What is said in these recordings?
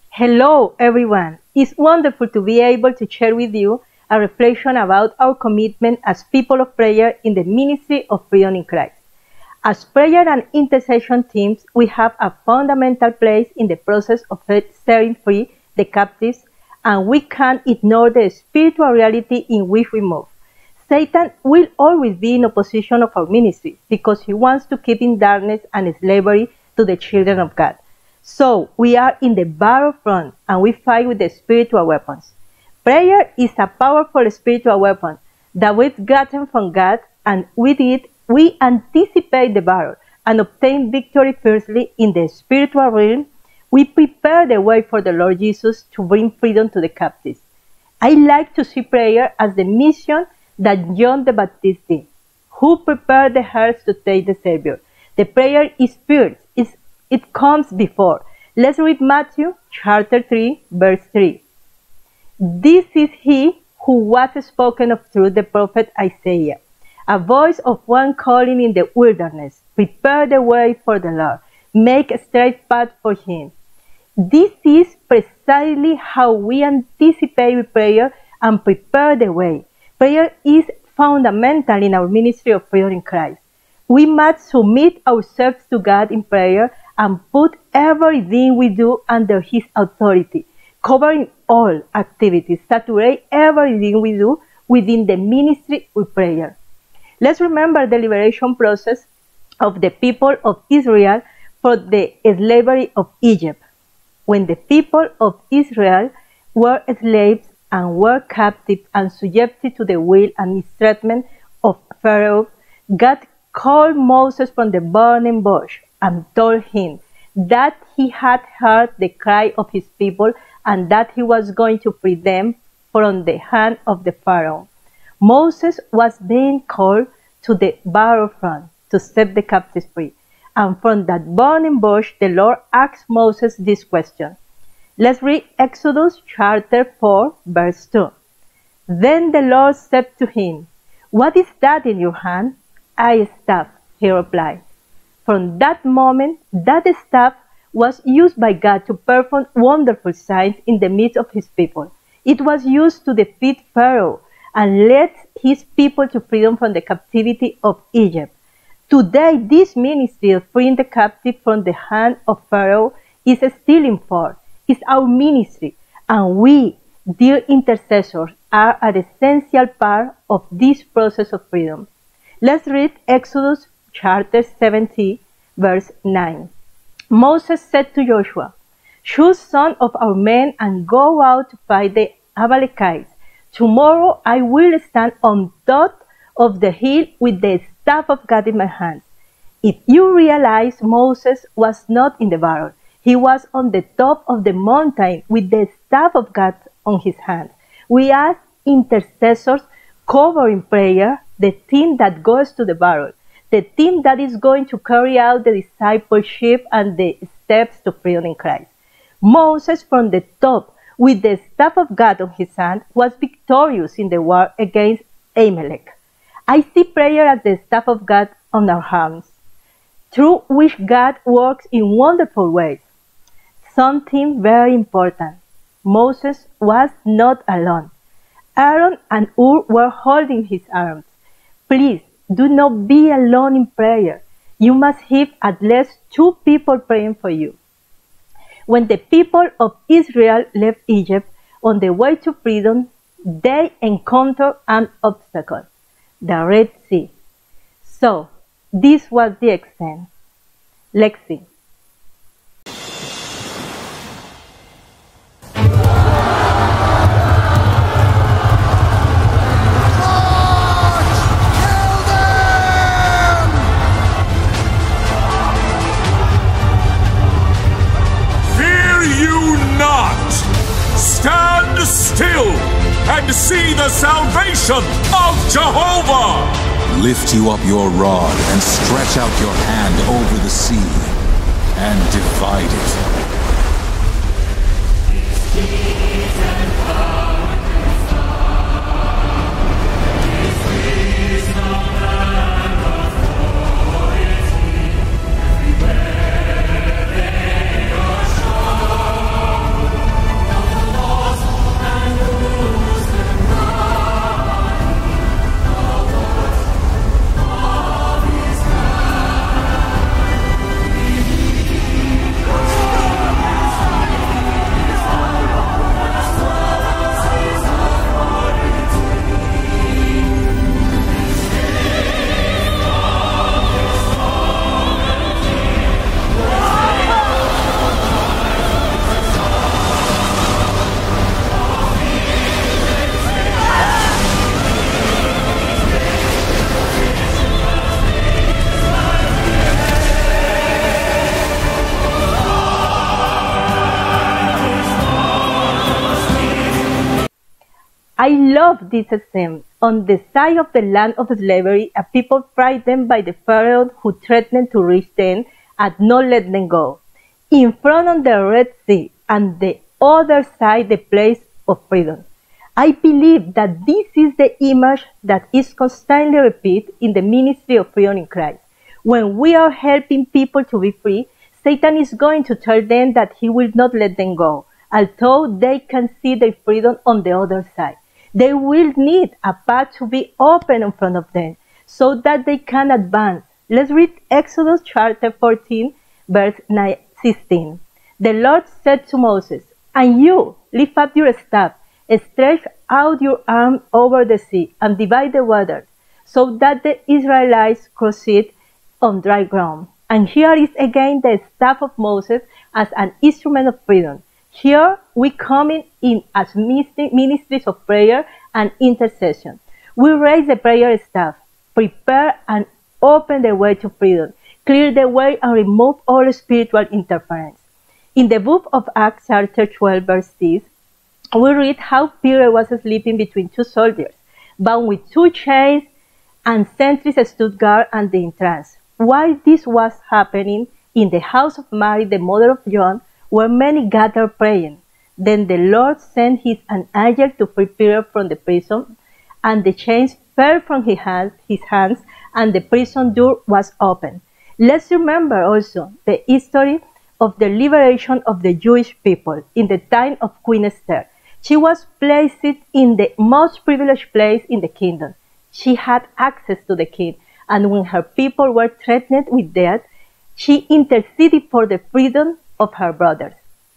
Hello, everyone. It's wonderful to be able to share with you a reflection about our commitment as people of prayer in the ministry of freedom in Christ. As prayer and intercession teams, we have a fundamental place in the process of setting free the captives, and we can't ignore the spiritual reality in which we move. Satan will always be in opposition of our ministry because he wants to keep in darkness and slavery to the children of God. So we are in the battlefront and we fight with the spiritual weapons. Prayer is a powerful spiritual weapon that we've gotten from God, and with it we anticipate the battle and obtain victory fiercely in the spiritual realm. We prepare the way for the Lord Jesus to bring freedom to the captives. I like to see prayer as the mission that John the Baptist did, who prepared the hearts to take the Savior. The prayer is fierce. It comes before. Let's read Matthew chapter 3, verse 3. This is he who was spoken of through the prophet Isaiah, a voice of one calling in the wilderness, prepare the way for the Lord, make a straight path for him. This is precisely how we anticipate with prayer and prepare the way. Prayer is fundamental in our ministry of freedom in Christ. We must submit ourselves to God in prayer and put everything we do under His authority, covering all activities, saturate everything we do within the ministry with prayer. Let's remember the liberation process of the people of Israel from the slavery of Egypt. When the people of Israel were slaves and were captive and subjected to the will and mistreatment of Pharaoh, God called Moses from the burning bush and told him that he had heard the cry of his people and that he was going to free them from the hand of the Pharaoh. Moses was being called to the battlefront to set the captives free. And from that burning bush, the Lord asked Moses this question. Let's read Exodus chapter 4, verse 2. Then the Lord said to him, "What is that in your hand?" "A staff," he replied. From that moment, that staff was used by God to perform wonderful signs in the midst of his people. It was used to defeat Pharaoh and led his people to freedom from the captivity of Egypt. Today, this ministry of freeing the captive from the hand of Pharaoh is still in force. It's our ministry, and we, dear intercessors, are an essential part of this process of freedom. Let's read Exodus chapter 17, verse 9. Moses said to Joshua, "Choose some of our men and go out to fight the Amalekites. Tomorrow I will stand on top of the hill with the staff of God in my hands." If you realize, Moses was not in the battle. He was on the top of the mountain with the staff of God on his hand. We as intercessors cover in prayer the team that goes to the battle, the team that is going to carry out the discipleship and the steps to freedom in Christ. Moses, from the top, with the staff of God on his hand, was victorious in the war against Amalek. I see prayer as the staff of God on our hands, through which God works in wonderful ways. Something very important. Moses was not alone. Aaron and Hur were holding his arms. Please, do not be alone in prayer. You must have at least 2 people praying for you. When the people of Israel left Egypt on the way to freedom, they encountered an obstacle, the Red Sea. So, this was the extent. Let's see. Stand still and see the salvation of Jehovah! Lift you up your rod and stretch out your hand over the sea and divide it. I love this scene. On the side of the land of slavery, a people frightened by the Pharaoh who threatened to reach them and not let them go. In front of the Red Sea, and the other side, the place of freedom. I believe that this is the image that is constantly repeated in the ministry of freedom in Christ. When we are helping people to be free, Satan is going to tell them that he will not let them go, although they can see their freedom on the other side. They will need a path to be open in front of them so that they can advance. Let's read Exodus chapter 14, verse 16. The Lord said to Moses, "And you lift up your staff, stretch out your arm over the sea, and divide the waters, so that the Israelites cross it on dry ground." And here is again the staff of Moses as an instrument of freedom. Here we come in as ministries of prayer and intercession. We raise the prayer staff, prepare and open the way to freedom, clear the way and remove all spiritual interference. In the book of Acts chapter 12 verse 6, we read how Peter was sleeping between two soldiers, bound with two chains, and sentries stood guard at the entrance. While this was happening in the house of Mary, the mother of John, where many gathered praying. Then the Lord sent an angel to free Peter from the prison, and the chains fell from his hands, and the prison door was opened. Let's remember also the history of the liberation of the Jewish people in the time of Queen Esther. She was placed in the most privileged place in the kingdom. She had access to the king, and when her people were threatened with death, she interceded for the freedom of her brothers.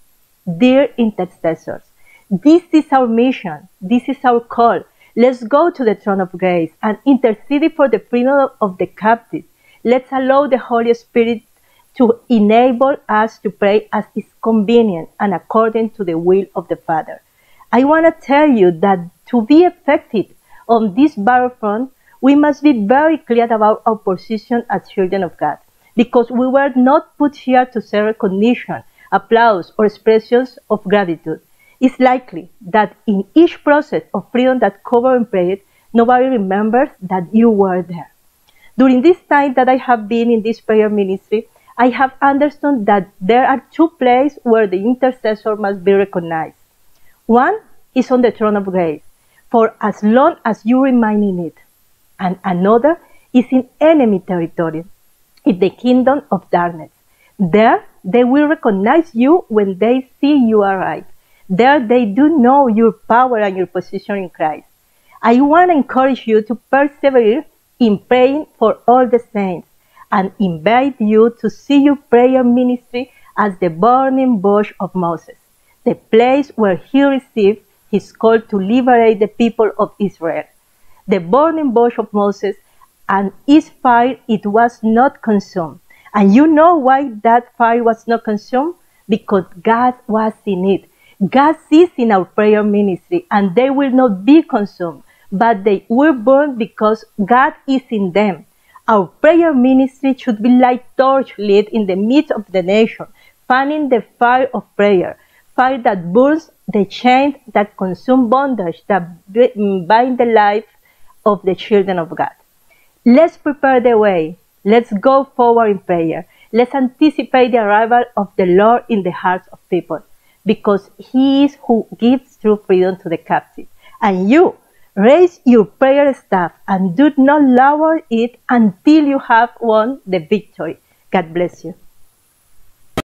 Dear intercessors, this is our mission. This is our call. Let's go to the throne of grace and intercede for the freedom of the captives. Let's allow the Holy Spirit to enable us to pray as is convenient and according to the will of the Father. I want to tell you that to be effective on this battlefront, we must be very clear about our position as children of God, because we were not put here to seek recognition, applause, or expressions of gratitude. It's likely that in each process of freedom that covered and prayed, nobody remembers that you were there. During this time that I have been in this prayer ministry, I have understood that there are two places where the intercessor must be recognized. One is on the throne of grace, for as long as you remain in it, and another is in enemy territory, in the kingdom of darkness. There, they will recognize you when they see you arrive. There, they do know your power and your position in Christ. I want to encourage you to persevere in praying for all the saints, and invite you to see your prayer ministry as the burning bush of Moses, the place where he received his call to liberate the people of Israel. The burning bush of Moses, and its fire, it was not consumed. And you know why that fire was not consumed? Because God was in it. God sees in our prayer ministry, and they will not be consumed, but they will burn because God is in them. Our prayer ministry should be like torch lit in the midst of the nation, fanning the fire of prayer, fire that burns the chains that consume bondage, that bind the life of the children of God. Let's prepare the way. Let's go forward in prayer. Let's anticipate the arrival of the Lord in the hearts of people, because He is who gives true freedom to the captive. And you, raise your prayer staff and do not lower it until you have won the victory. God bless you.